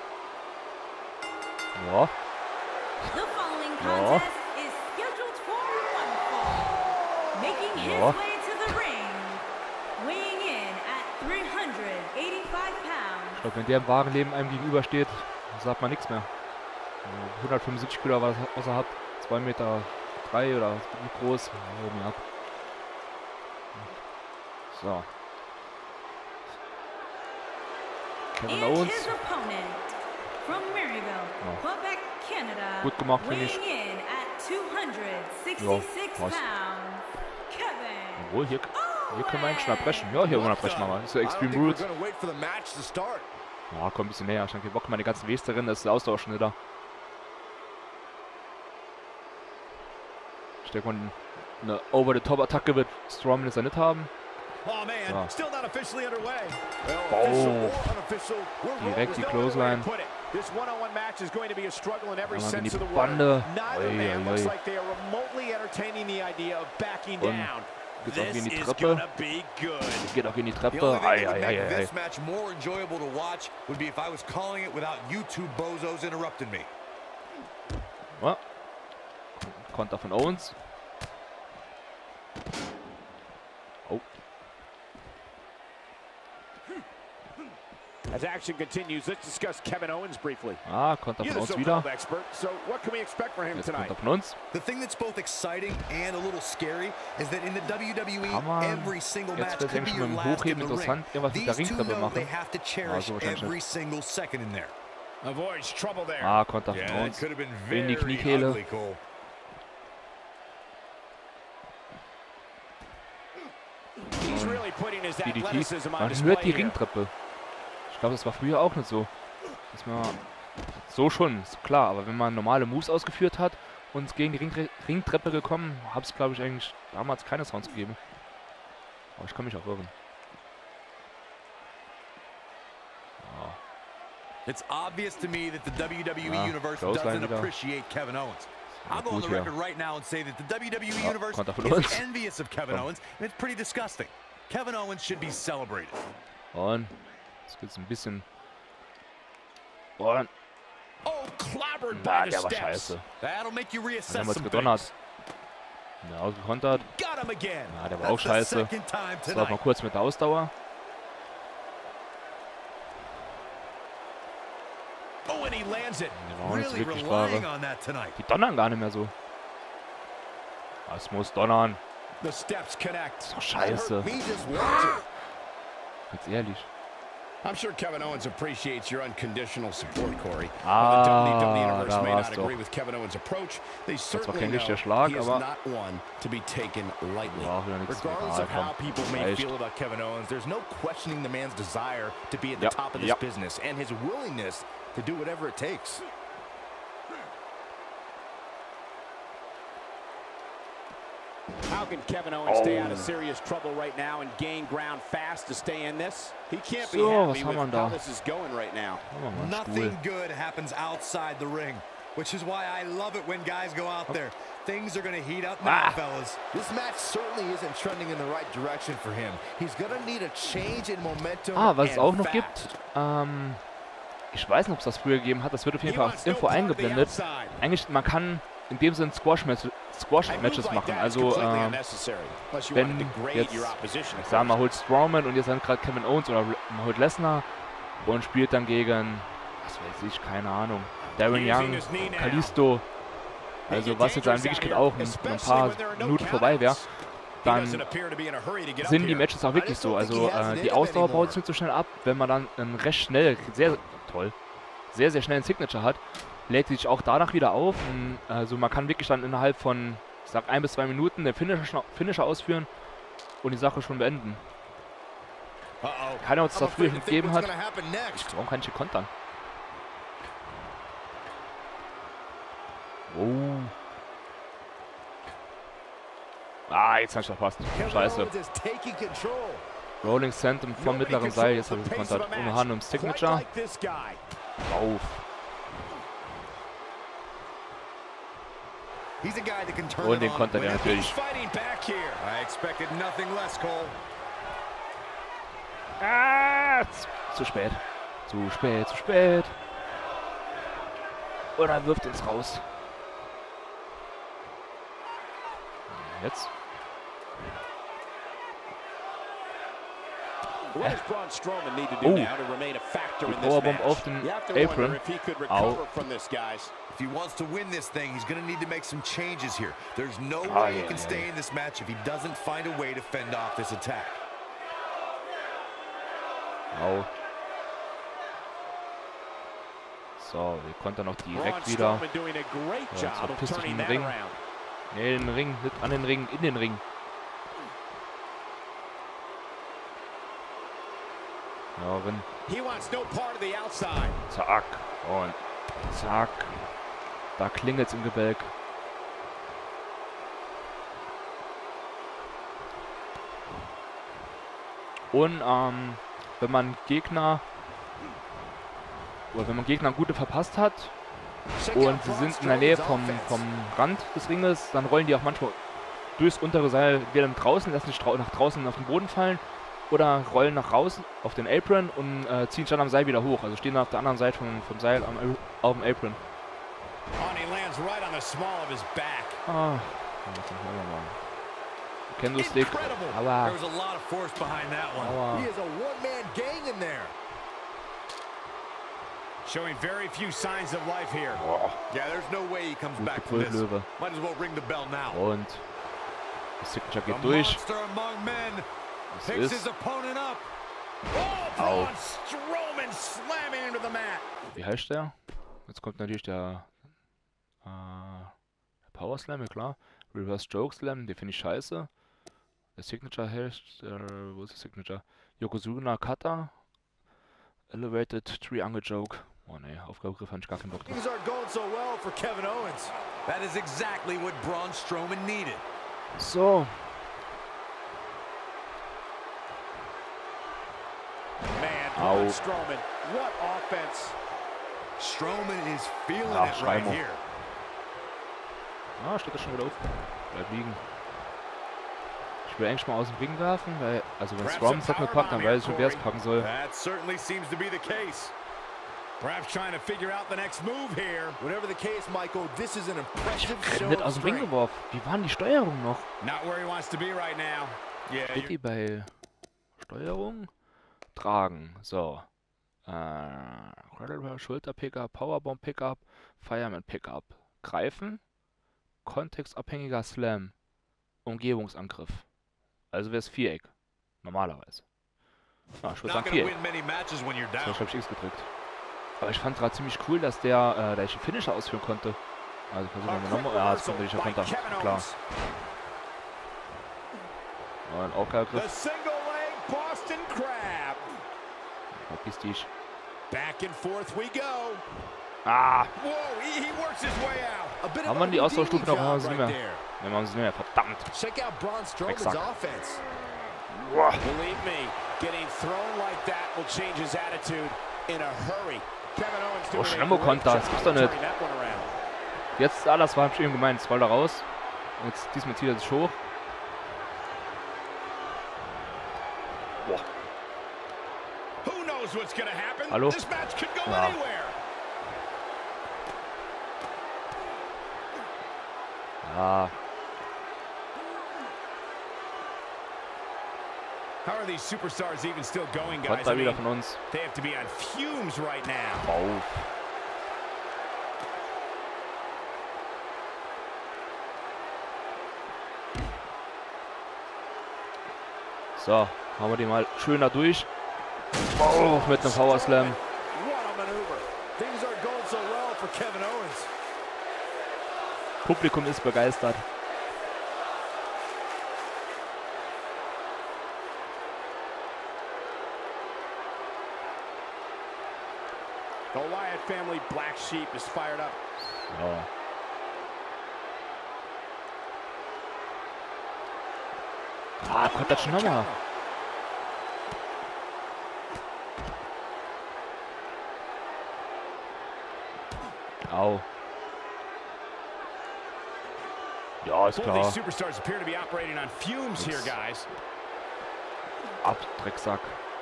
Ja. The following Ja. contest is scheduled for one fall. Making his Ja. way to the ring, weighing in at three hundred eighty-five Ich pounds. glaube, wenn der im wahren Leben einem gegenübersteht, sagt man nichts mehr. hundertfünfundsiebzig Kilo, was was er hat. zwei Meter drei oder wie groß. Ja, oben ab. So. Kevin And Owens. his opponent from Maryville, Ja. Quebec, Canada, Gut gemacht, finde ich. weighing in at two hundred sixty-six Ja, passt. pounds, Kevin Obwohl, hier, hier können wir eigentlich schon abbrechen. Ja, hier wollen wir abbrechen, aber das ist ja Extreme Rules. Ja, komm ein bisschen näher. Ich habe keinen Bock, meine ganzen Weste drin, das ist der Ausdauer schon wieder. denke mal, eine Over-the-Top-Attacke wird Strowman jetzt ja nicht haben. Oh man, Ja. still not officially underway. Oh. Direkt die Clothesline. This one-on-one match is going to be a struggle in every Einmal in sense die of the word. Bande. Neither Oi, man oi, looks oi. like they are remotely entertaining the idea of backing Und down. geht's auch This gegen die is Treppe. gonna be good. Geht auch gegen die The Treppe. only thing Ei, that would ei, ei, make ei. this match more enjoyable to watch would be if I was calling it without you two bozos interrupting me. Ja. Konter von Owens. Oh. As action continues, let's discuss Kevin Owens briefly. Ah, Konter You're von the Owens wieder. so-called expert, so what can we expect from him Jetzt tonight? Konter von uns. The thing that's both exciting and a little scary is that in the W W E, Kann man every single jetzt match vielleicht could be eigentlich your mit dem last in Hochheben the ring. interessant irgendwas mit der These two Ringtreppe know they machen. have to cherish so wahrscheinlich every single second in there. Avoids trouble there. Ah, Konter von Yeah, that Owens. could have been In die very Kniekehle. ugly, Cole. He's really putting his D D T. athleticism on Man display hört die here. Ringtreppe. Ich glaube, das war früher auch nicht so. Dass man so schon, ist klar. Aber wenn man normale Moves ausgeführt hat und gegen die Ring Ringtreppe gekommen, habe es, glaube ich, eigentlich damals keine Sounds gegeben. Aber ich kann mich auch irren. It's obvious to me that the W W E Ja, Universe Clothesline doesn't wieder. appreciate Kevin Owens. I'll go on gut the hier. record right now and say that the W W E Ja, Universe Konter von is Owens. envious of Kevin Komm. Owens, and it's pretty disgusting. Kevin Owens should be celebrated. Und jetzt geht's ein bisschen. Und Oh, clobbered na, by the der war steps. scheiße. That'll make you Dann reassess haben wir es some gedonnert. things. Ja, ausgekontert. Got him again. Ja, der war auch That's the scheiße. second time Das war mal tonight. kurz mit der Ausdauer. Oh, and he lands it. Der war auch nicht so Really wirklich relying Ware. on that tonight. Die donnern gar nicht mehr so. Das muss donnern. The steps connect. Ist doch scheiße. Me just watching. Ganz ehrlich. I'm sure Kevin Owens appreciates your unconditional support, Corey. Ah, While the W W E Universe da may war's not doch. agree with Kevin Owens' approach, they war certainly kein know richtiger Schlag, he is aber- not one to be taken lightly. War auch wieder nichts. Regardless Egal, of how komm. people may Reicht. feel about Kevin Owens, there's no questioning the man's desire to be at the Ja, top of this ja. business and his willingness to do whatever it takes. How can Kevin Owens stay out of Oh. serious trouble right now and gain ground fast to stay in this? He can't be So, was happy haben wir with da? how this is going right now. Machen wir mal einen Nothing Stuhl. good happens outside the ring, which is why I love it when guys go out there. Things are going to heat up now, Ah. fellas. This match certainly isn't trending in the right direction for him. He's gonna need a change in momentum. Ah, was es and auch noch fast. gibt. Ähm, ich weiß nicht, ob es das früher gegeben hat. Das wird auf jeden He Fall wants als no Info part of the eingeblendet. outside. Eigentlich, man kann in dem Sinne Squash-Matches Squash A move Matches like machen. that is Also, completely ähm, unnecessary, unless you want to wenn degrade jetzt, your opposition. ich sag mal, holt Strowman und jetzt dann gerade Kevin Owens oder man holt Lesnar und spielt dann gegen, was weiß ich, keine Ahnung, Darren Young, Kalisto. Also was jetzt in Wirklichkeit auch in, in ein paar Minuten vorbei wäre, dann sind die Matches auch wirklich so. Also äh, die Ausdauer baut sich nicht so schnell ab. Wenn man dann einen recht schnell, sehr toll, sehr, sehr schnellen Signature hat, lädt sich auch danach wieder auf. Und, also man kann wirklich dann innerhalb von, ich sag, ein bis zwei Minuten den Finisher, Finisher ausführen und die Sache schon beenden. Keiner uns das früher schon gegeben hat. Warum kann ich hier kontern? Oh. Ah, jetzt hab ich verpasst. Scheiße. Rolling Sentum vom mittleren Seil. Jetzt habe ich gekontert. Ohne Hand ums Signature. Auf. He's a guy that can turn Und it den on kontert er whenever- natürlich. I expected nothing less, Cole. Ah, zu, zu spät. Zu spät, zu spät. Und er wirft uns raus. Jetzt. What does Braun Strowman need to do Oh. now to remain a factor Die in this Powerbomb match? auf den You have to wonder Apron. if he could Au. recover from this, guys. If he wants to win this thing, he's going to need to make some changes here. There's no Ah, way he yeah, can yeah, stay yeah. in this match if he doesn't find a way to fend off this attack. Au. So, wir kontern noch Braun direkt wieder. Strowman doing a great Ja, jetzt job of verpiss dich turning in den that Ring. around. Nee, in den Ring, nicht an den Ring, in den Ring. Ja, wenn. He wants no part of the outside. Zack. Und zack. Da klingelt's im Gebälk. Und ähm, wenn man Gegner oder wenn man Gegner gute verpasst hat und sie sind in der Nähe vom, vom Rand des Ringes, dann rollen die auch manchmal durchs untere Seil wieder draußen, lassen sich nach draußen auf den Boden fallen oder rollen nach draußen auf den Apron und äh, ziehen dann am Seil wieder hoch. Also stehen dann auf der anderen Seite vom, vom Seil am, auf dem Apron. Ah, Kendo-Stick, aber, aber Showing very few signs of life here. oh, Yeah, there's no way he comes gut back from gebrüllt, this. Löwe. Might as well ring the bell now. Und das Signature The geht durch. monster among men Das picks his ist, opponent up. Oh, Au. Braun Strowman slamming into the mat. wie heißt der? Jetzt kommt natürlich der, äh, der Power Slam, ja klar. Reverse Choke Slam, den finde ich scheiße. Der Signature heißt, äh, wo ist der Signature? Yokozuna Kata. Elevated Triangle Joke. Oh ne, Aufgabegriff fand ich gar keinen Bock drauf. Things aren't going so well for Kevin Owens. That is exactly what Braun Strowman needed. So, Man, Au. Braun Strowman, what offense. Strowman is feeling Ach, it right Schreimo. here. ah, steht das schon wieder auf. Bleib liegen. Ich will eigentlich mal aus dem Ring werfen, weil, also wenn Strowman es mir packt, dann weiß ich schon, wer es packen soll. That certainly seems to be the case. Perhaps trying to figure out the next move here. Whatever the case, Michael, this is an impressive show Wird of aus dem Ring strength. geworfen. Wie war denn die Steuerung noch? Not where he wants to be right now. Yeah, Steht die bei Steuerung? Tragen. So. Äh, Cradle, Schulter-Pickup, Powerbomb-Pickup, Fireman-Pickup. Greifen. Kontextabhängiger Slam. Umgebungsangriff. Also wäre es Viereck. Normalerweise. Ja, ich würde Not sagen gonna Viereck. win many matches when you're So, down. ich habe ich X gedrückt. Aber ich fand gerade ziemlich cool, dass der, äh, der ich den Finisher ausführen konnte. Also versuchen wir nochmal. Ja, das kommt natürlich Konter. Klar. Und auch kein The Griff. single leg Boston Crab. Verpiss dich. Back and forth we go. Ah! Whoa, he, he works his way out. A bit Haben of wir die a Ausdauerstufe noch? Houdini Haben wir sie job nicht right mehr? there. Ne, machen sie nicht mehr. Verdammt! Check out Braun Strowman's Exakt. offense. Boah. Believe me, getting thrown like that will change his attitude in a hurry. Kevin Owens doing Oh, a Schlemmo-Konter, great das job gibt's doch nicht. turning that one around. Jetzt, ah, das war eben gemeint. Jetzt rollt er raus. Und jetzt diesmal zieht er sich hoch. Boah. Who knows what's gonna happen? Hallo? This match could go Ja. anywhere. Ja. How are these superstars even still going, guys? Konter I wieder mean, von uns. they have to be on fumes right now. Auf. So, haben wir die mal schön da durch. Oh, mit einem Power Slam. What a maneuver. Things aren't going so well for Kevin Owens. Publikum ist begeistert. The Wyatt family black sheep is fired up. Ja. Ah, kommt das schon nochmal. Au. Ja, ist Both klar. these superstars appear to be operating on fumes here, guys. Ab, Drecksack.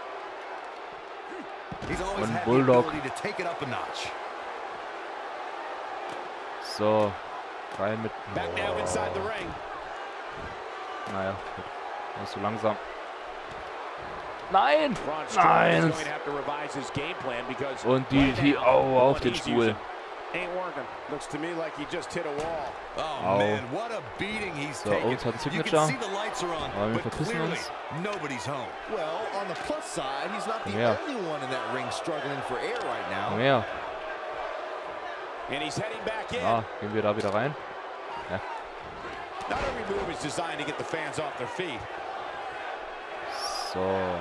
He's always Und had the Bulldog. ability to take it up a notch. So, rein mit... Back now inside the ring. Naja, gut. Das ist so langsam. Nein! Braun Strowman is Nein! going to have to revise his game plan because Und die, right die, now, au, auf what den he's Stuhl. using ain't working. Looks to me like he just hit a wall. Oh Au. man, what a beating he's So, taken. Owens hat einen You Signature. can see the lights are on, Aber wir but verpissen clearly uns. nobody's home. Well, on the plus side, he's not the Komm her. only one in that ring struggling for air right Komm now. her. And he's heading back in. Ja, gehen wir da wieder rein. Not every move is designed to get the fans off their feet. So.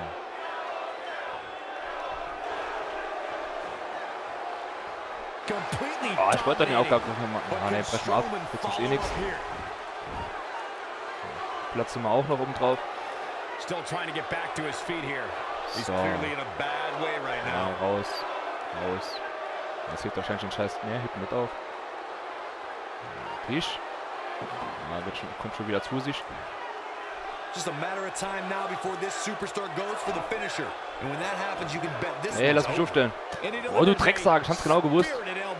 Completely Oh, ich wollte den auch gar dominating. nicht But machen. Ah, ne, can brechen wir ab. Strowman Jetzt ist eh follow nichts. up here? Platzen wir auch noch oben drauf. Still trying to get back to his feet here. He's So. clearly in a bad way right Ja, now. raus. Raus. Das hebt wahrscheinlich den Scheiß. Ne, hebt mit auf. Tisch. Ja, wird schon, kommt schon wieder zu sich. Just a matter of time now before this superstar goes for the finisher. And when that happens, you can bet this Ey, lass mich aufstellen. Oh, du Drecksack, ich hab's genau gewusst.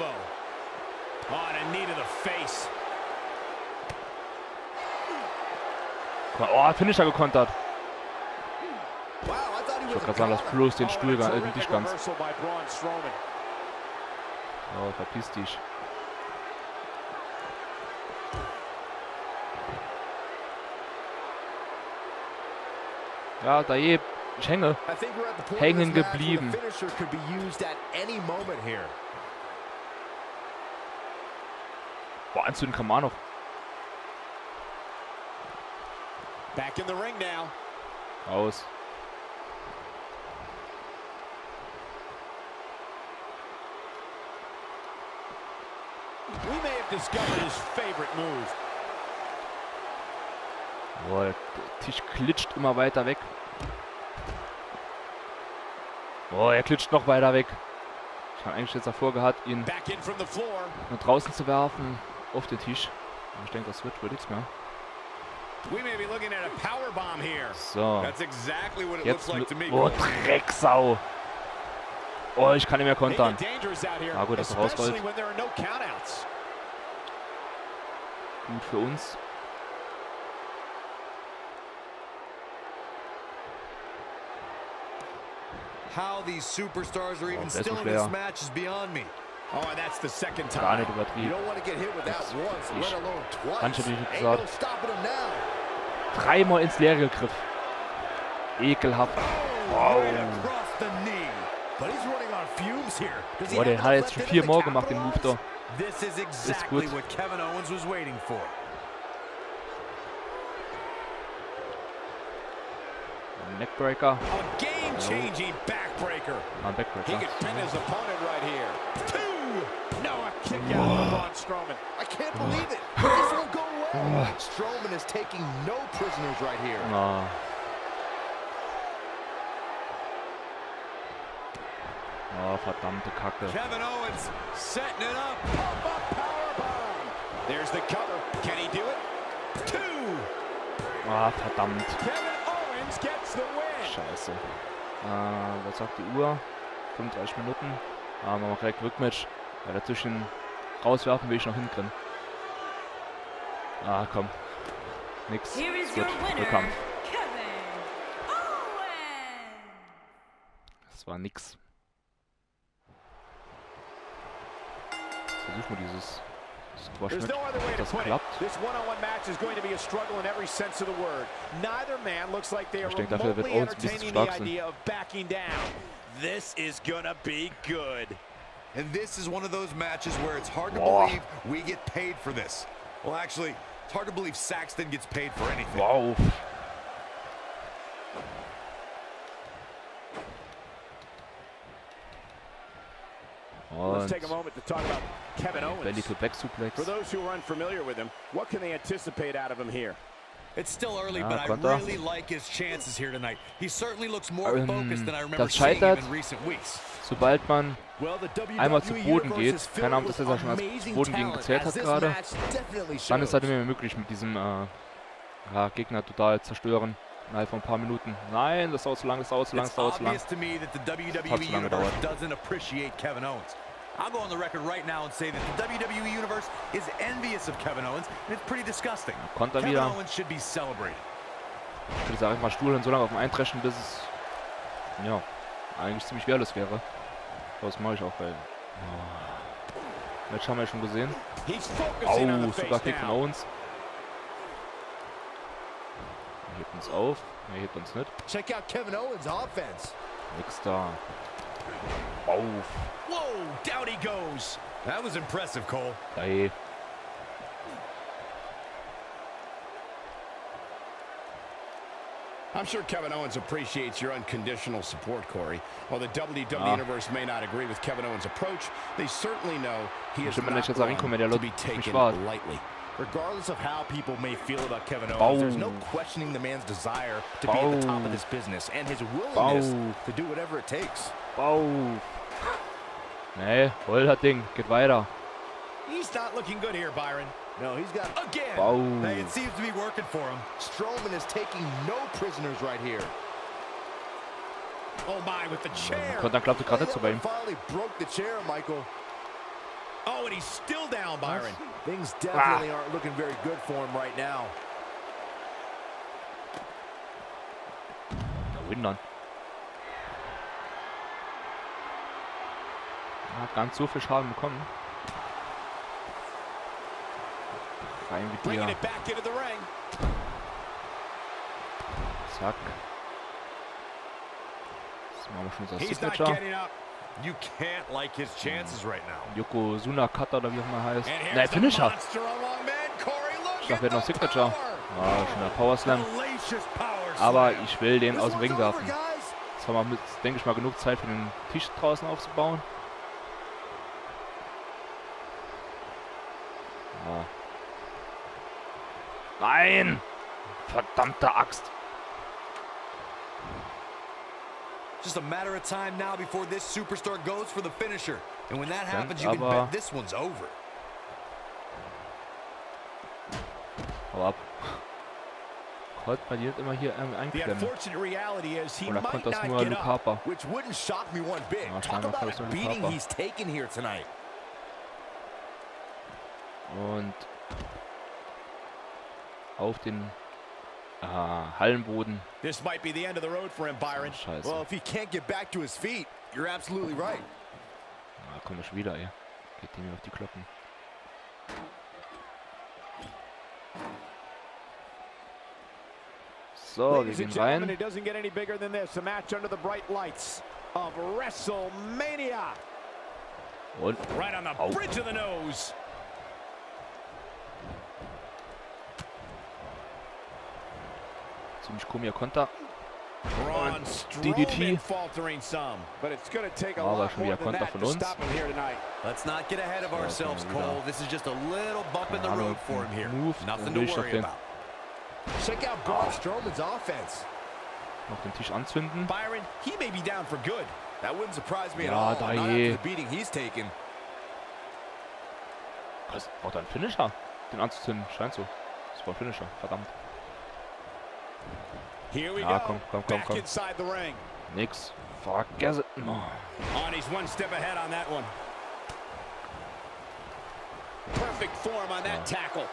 Oh, Finisher gekontert. Ich wollte gerade sagen, lass bloß den Stuhl gar nicht ganz. Oh, verpiss dich. Ja, da je, ich hänge. Hängen geblieben. Boah, anzünden kann man noch. Back in the ring now. Aus. We may have discovered his favorite move. Boah, der Tisch klitscht immer weiter weg. Boah, er klitscht noch weiter weg. Ich habe eigentlich jetzt davor gehabt, ihn nach draußen zu werfen auf den Tisch. Aber ich denke, das wird wohl nichts mehr. So. Jetzt, oh, Drecksau. Oh, ich kann nicht mehr kontern. Na gut, dass er rausrollt. Gut für uns. How these superstars are even still in this match is beyond me. Oh, and that's the second time. Gar nicht übertrieben. Manche wie gesagt. Dreimal ins Leere gegriffen. Ekelhaft. Wow. Boah, den hat er jetzt schon viermal gemacht, den Move da. Ist gut. Neckbreaker. Game-changing backbreaker. Ah, Backbreaker. He could pin his opponent right here. Two. No, a kick out of Braun Strowman. I can't believe it. This won't go well. Strowman is taking no prisoners right here. Ah. Oh, verdammte Kacke. Kevin Owens setting it up. Pop up powerbomb. There's the cover. Can he do it? Two. Ah, verdammt. Kevin Owens gets the win. Scheiße. Äh, was sagt die Uhr? fünfunddreißig Minuten. Ah, machen wir direkt Rückmatch. Ja, dazwischen rauswerfen will ich noch hinkriegen. Ah, komm. Nix. Gut. Rückkampf. Das war nix. Versuchen wir dieses Squash mit, ob das klappt. Ich denke, dafür wird Owens ein bisschen zu stark sein. This is gonna be good. And this is one of those matches where it's hard to Boah. believe we get paid for this. Well, actually, it's hard to believe Saxton gets paid for anything. Wow. Let's take a moment to talk about Kevin Owens. Belly to back suplex. For those who are unfamiliar with him, what can they anticipate out of him here? It's still early, Ja, but I Konter. really like his chances here tonight. He certainly looks more Ähm, focused than I remember das seeing him scheitert, in recent weeks. sobald man Well, the W W E einmal zu Boden geht. Universe is Keine filled Ahnung, dass er with schon als amazing Boden gegen talent, gezählt as hat this gerade. match definitely Dann ist es shows. halt nicht mehr möglich mit diesem äh, ja, Gegner total zerstören. Innerhalb von ein paar Minuten. Nein, das dauert zu lang, das dauert zu lang, das It's dauert zu lang. obvious to me that the W W Hat E zu lange Universe gedauert. doesn't appreciate Kevin Owens. I'll go on the record right now and say that the W W E Universe is envious of Kevin Owens, and it's pretty disgusting. Konter Kevin wieder. Owens should be celebrated. Ich würde sagen, mal Stuhl und so lange auf dem Eintreschen, bis es ja, eigentlich ziemlich wehrlos wäre. Das mache ich auch, weil oh, Match haben wir ja schon gesehen. Au, sogar Kick von Owens. Er hebt uns auf. Er hebt uns nicht. Check out Kevin Owens' offense. Nix da. Auf. Whoa, down he goes. That was impressive, Cole. Ey. I'm sure Kevin Owens appreciates your unconditional support, Corey. While the W W E Ah. Universe may not agree with Kevin Owens' approach, they certainly know he is Bestimmt, wenn not ich jetzt da one reinkomme, der to Lot be mich taken war. lightly. Regardless of how people may feel about Kevin Owens, Bau. there's no questioning the man's desire to Bau. be at the top of this business and his willingness Bau. to do whatever it takes. Bau. Nee, hol das Ding. Geht weiter. He's not looking good here, Byron. No, he's got again. Bau. Hey, it seems to be working for him. Strowman is taking no prisoners right here. Oh my, with the chair. Kontern klappte gerade nicht so bei ihm. Finally broke the chair, Michael. Oh, and he's still down, Byron. Things definitely aren't looking very good for him right now. Da windern. Hat ganz so viel Schaden bekommen. Rein mit Bringing dir. it back into the ring. Zack. Das machen wir schon unser He's not Signature. getting up. You can't like his chances right now. Yokozuna Cutter oder wie auch immer heißt. And Nein, here's the Finisher. monster among men. Corey, look Ich dachte, wir hätten at noch the Signature. power. Ah, schon der Power Slam. Hellacious power Aber slam. ich will den aus dem Ring This one's over, werfen. guys. Jetzt haben wir, mit, denke ich mal, genug Zeit für den Tisch draußen aufzubauen. Ja. Nein! Verdammte Axt! Just a matter of time now before this superstar goes for the finisher. And when that Dann happens, you can aber- bet this one's over. Hau ab. Gott, bei dir immer hier ähm, The einklemmen. unfortunate reality is he Oder might konnte das not nur get Luke up. Harper? Which wouldn't shock me one bit. Ja, Talk scheinbar about kann das a nur Luke beating Harper. he's taken here tonight. Und auf den ah, Hallenboden. This might be the end of the road for him, Byron. Scheiße. Well, if he can't get back to his feet, you're absolutely right. Ah, kommt er schon wieder, ey. Geht dem auf die Kloppen. So, wir Ladies gehen and gentlemen, rein. it doesn't get any bigger than this. A match under the bright lights of WrestleMania. Und Right on the Au. bridge of the nose. ziemlich komischer Konter. Braun D D T. Strowman faltering some, but it's going to take a Aber lot schon more wieder than Konter that von to uns. stop him here tonight. Let's not get ahead of So, ourselves, können wir Cole. wieder- This is just a little bump in the Keine road Ahnung, for him here. Move, Nothing dann to will ich doch worry den, about. Check out Braun Strowman's offense. noch den Tisch anzünden. Byron, he may be down for good. That wouldn't surprise me at Ja, all. da Not je. after the beating he's taken. Was? Braucht er einen Finisher? Den anzuzünden, scheint so. Das war ein Finisher, verdammt. Here we Ja, go. komm, komm, komm, Back komm. inside the ring. Nix. Vergiss es. Oh. On, he's one step ahead on that one. Perfect form on that tackle.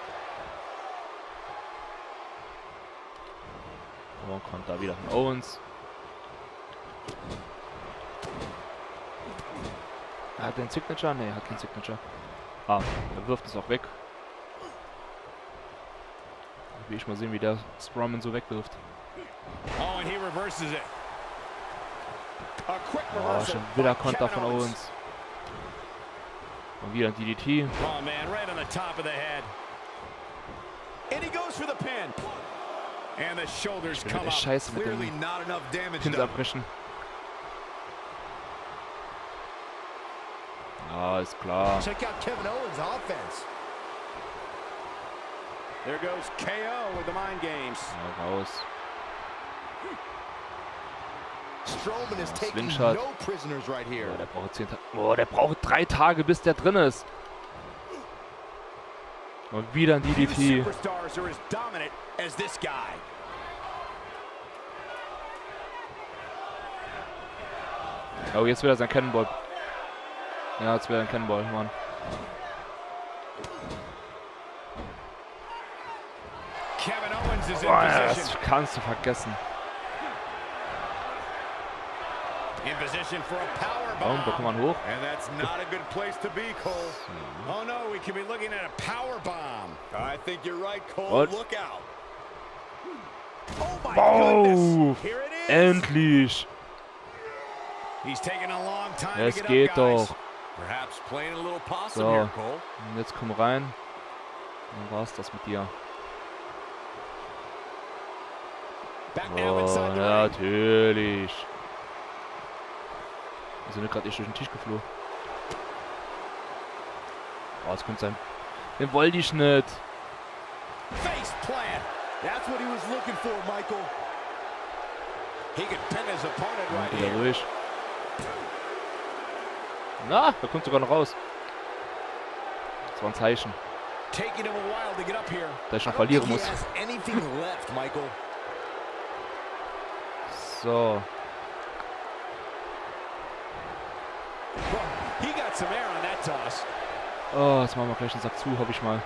Oh, kommt da wieder von Owens. Er hat den Signature? Ne, er hat keinen Signature. Ah, er wirft es auch weg. Will ich mal sehen, wie der Strowman so wegwirft. Oh, and he reverses it. A quick Oh, reversal schon wieder by Konter Kevin von Owens. Und wieder ein D D T. Oh, man, right on the top of the head. And he goes for the pin. And the shoulders Ich bin come echt up. scheiße mit Clearly dem not enough damage Pins done. abbrechen. Ja, ist klar. Check out Kevin Owens' offense. There goes K O with the mind games. Ja, raus. Strowman is Ja, taking Slingshot. no prisoners right here. Oh, der braucht zehn Ta oh, der braucht drei Tage, bis der drin ist. Und wieder ein D D Few T. superstars are as dominant as this guy. Oh, jetzt wieder sein Cannonball. Ja, jetzt wieder ein Cannonball, Mann. Kevin Owens is in Oh, ja, position. das kannst du vergessen. In position for a power Warum bomb. bekommt man hoch? And that's not a good place to be, Cole. Oh no, we could be looking at a power bomb. I think you're right, Cole. What? Look out. Oh my Wow! goodness. Here it is. Endlich! He's taking a long time Es to get geht up, guys. doch. Perhaps playing a little possum So. here, Cole. Und jetzt komm rein. Dann war's das mit dir. Back now Oh, inside the ring. natürlich. Wir sind gerade echt durch den Tisch geflogen. Oh, es könnte sein Den wollte ich nicht. Face plant. That's what he was looking for, Michael. He could pin his opponent right Wieder here. ruhig. Na, da kommt sogar noch raus. Das war ein Zeichen, Taking him a while to get up here. dass ich noch I don't verlieren think muss. he has anything left, Michael. So. Well, he got some air on that toss. Oh, jetzt machen wir gleich den Sack zu, hoffe ich mal.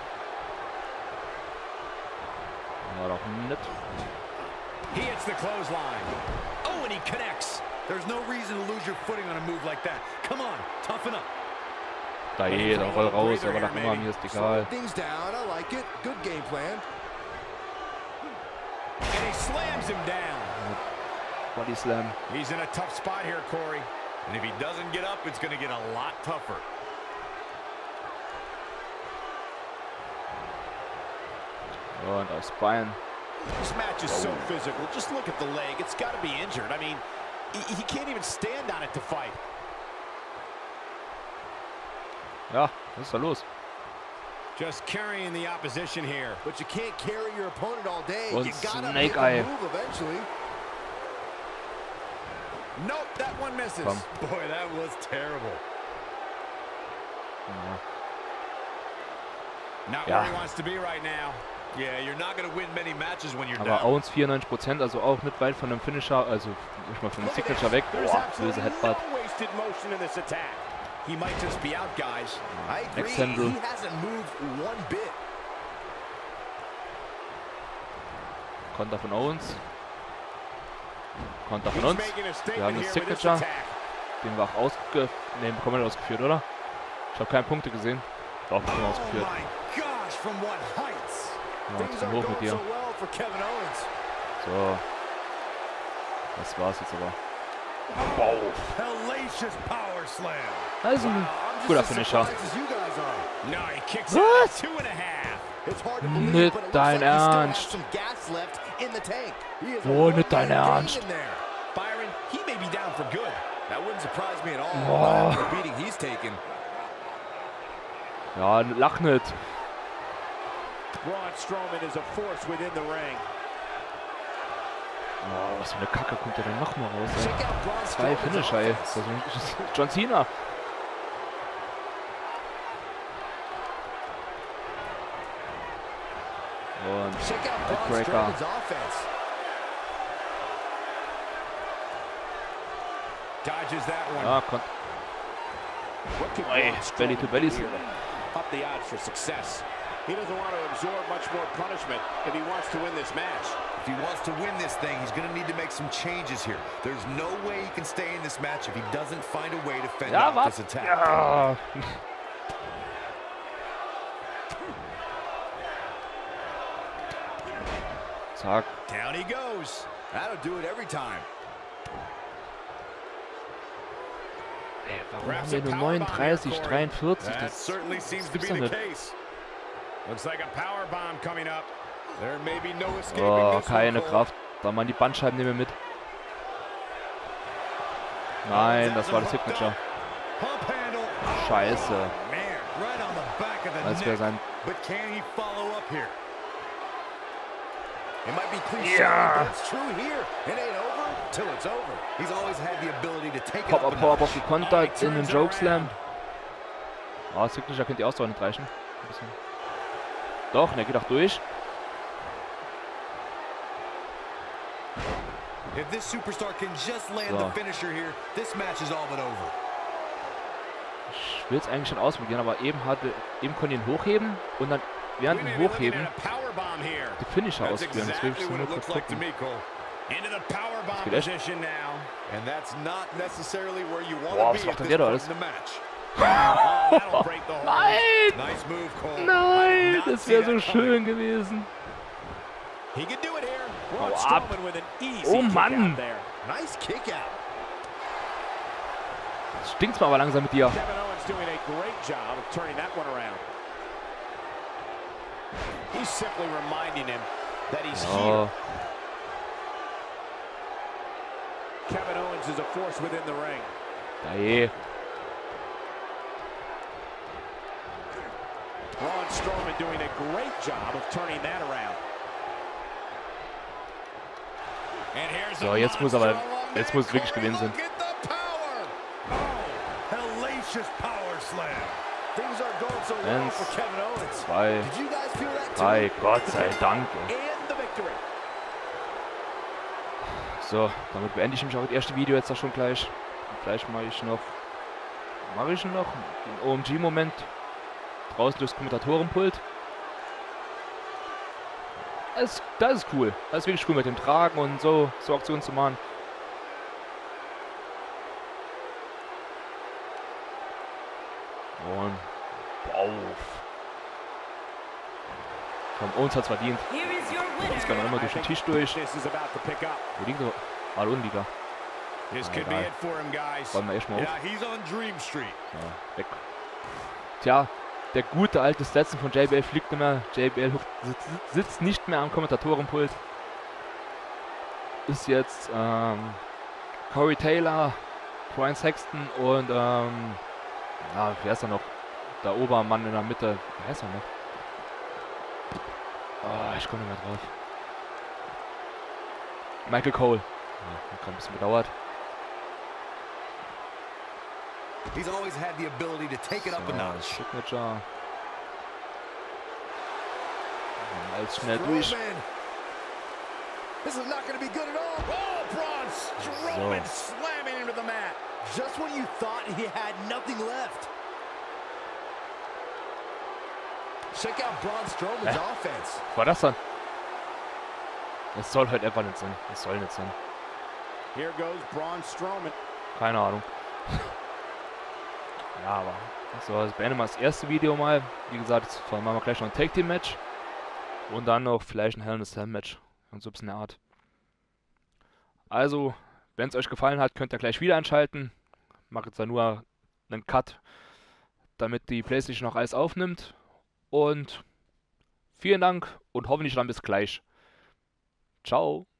Ja, doch nicht. He hits the clothesline. Oh, and he connects. There's no reason to lose your footing on a move like that. Come on, toughen up. Da jeder roll raus, aber nach immer, mir ist egal. Things down. I like it. Good game plan. And he slams him down. Body Slam. He's in a tough spot here, Corey. And if he doesn't get up, it's going to get a lot tougher. Und aufs Bein. This match is so physical. Just look at the leg. It's got to be injured. I mean, he, he can't even stand on it to fight. Ja, was ist da los? Just carrying the opposition here. But you can't carry your opponent all day. Und You gotta Snake make a Eye. move eventually. Nope, that one misses. Komm. Boy, that was terrible. Ja. Not Ja. where he wants to be right now. Yeah, you're not going to win many matches when you're Aber down. Owens vierundneunzig Prozent, also auch nicht weit von dem Finisher, also nicht mal von dem Signature weg. There's Boah, absolutely böse Headbutt. no wasted motion in this attack. He might just be out, guys. I agree. Ex-Handle. He hasn't moved one bit. Konter von Owens. Konter von He's uns. making a Wir statement haben here das with this Signature. attack. Den wir auch ausgeführt. Ne, bekommen wir ausgeführt, oder? Ich habe keine Punkte gesehen. Doch, bekommen wir Oh ausgeführt. my gosh, from what heights? Ja, Things bisschen aren't hoch mit going dir. so well for Kevin Owens. So. Das war's jetzt aber. Hellacious power slam. Also ein I'm just guter as Finisher. surprised as you guys are. No, he kicks What? out at two and a half. It's hard to believe, Nicht but it looks dein like he still has Ernst. some gas left in the tank. He is a Oh, nicht one-man dein gang Ernst. in there. Byron, he may be down for good. That wouldn't surprise me at all. Oh. Not after the beating he's taken. Ja, lach nicht. Braun Strowman is a force within the ring. Oh, was für eine Kacke kommt der denn noch mal raus, ey. Check out Braun Zwei Strowman's Finisher, ey. offense. Das ist John Cena. Und Check out Braun Backbreaker. Strowman's offense. Dodges that one. ja, kommt. What could Oi, Braun belly to Strowman belly. do here to up the odds for success? He doesn't want to absorb much more punishment if he wants to win this match. If he wants to win this thing, he's going to need to make some changes here. There's no way he can stay in this match if he doesn't find a way to fend Ja, off was? this attack. Ja. Zack. Down he goes. That'll do it every time. Ey, warum haben wir nur neununddreißig, dreiundvierzig? That Das certainly seems to be gibt's doch the nicht. case. Looks like a power bomb coming up. There may be no escaping Oh, this keine one, Cole. Kraft. Da man die Bandscheiben nehmen wir mit. Nein, das war das Signature. Pump handle. Scheiße. Man, right on the back of the Das wäre neck. sein. But can he follow up here? It might be cliche, Yeah. but it's true here. It ain't over till it's over. He's always had the ability to take it Pop up up, a pop notch. auf die Konter in den Jokeslam. Ah, das Signature könnt ihr auch so nicht reichen. Ein bisschen. Doch, der geht auch durch. If this superstar can just land So. the finisher here, this match is all but over. Ich will es eigentlich schon ausprobieren, aber eben hatte, eben konnte ihn hochheben und dann während We may dem be looking Hochheben at a power bomb here. die Finisher That's ausführen. Das will ich exactly so what nur it kurz looks like to gucken. me, Cole. Into the power bomb geht echt. position now. And that's not necessarily where you want Boah, to was be macht at denn this der da point alles? in the match. Oh, that'll break the hold. Nein! Nice move, Cole. I Nein! did not Das see wäre that so coming. schön gewesen. He can do it here. Braun Hau ab. Strowman with an easy Oh, kick Mann. out there. Nice kick out. Jetzt stinkt's mal aber langsam mit dir. Kevin Owens doing a great job of turning that one around. He's simply reminding him that he's here. Oh, Kevin Owens is a force within the ring. da je. Braun Strowman doing a great job of turning that around. So, jetzt muss aber, jetzt muss es wirklich gewesen sein. Eins, zwei, drei, Gott sei Dank. So, damit beende ich mich auch das erste Video jetzt auch schon gleich. Und vielleicht mache ich noch, mache ich noch den O M G-Moment draußen durchs Kommentatorenpult. Das, das ist cool. Das ist wirklich cool mit dem Tragen und so, so Aktionen zu machen. Und auf. Komm, uns hat's verdient. Jetzt kann man immer durch den Tisch durch. Wo liegt er? Ah, unten liegt er. Wollen wir erstmal auf. Ja, weg. Tja, der gute alte Stetson von J B L fliegt nicht mehr. J B L sitzt nicht mehr am Kommentatorenpult. Ist jetzt ähm, Corey Taylor, Brian Sexton und ähm, ja, wer ist da noch? Der Obermann in der Mitte. Wer ist er noch? Oh, ich komme nicht mehr drauf. Michael Cole. Ja, hat gerade ein bisschen gedauert. He's always had the ability to take it up a notch. Signature. Alles schnell durch. This is not going to be good at all. Oh, Braun Strowman slamming into the mat. Just when you thought he had nothing left. Check out Braun Strowman's Hä? offense. Was war das dann? Das soll halt einfach nicht sein. Das soll nicht sein. Here goes Braun Strowman. Keine Ahnung. Ja, aber so, das beenden wir das erste Video mal. Wie gesagt, jetzt machen wir gleich noch ein Tag Team Match. Und dann noch vielleicht ein Hell in a Cell Match. Und so ein bisschen eine Art. Also, wenn es euch gefallen hat, könnt ihr gleich wieder einschalten. Ich mache jetzt da nur einen Cut, damit die PlayStation noch alles aufnimmt. Und vielen Dank und hoffentlich dann bis gleich. Ciao.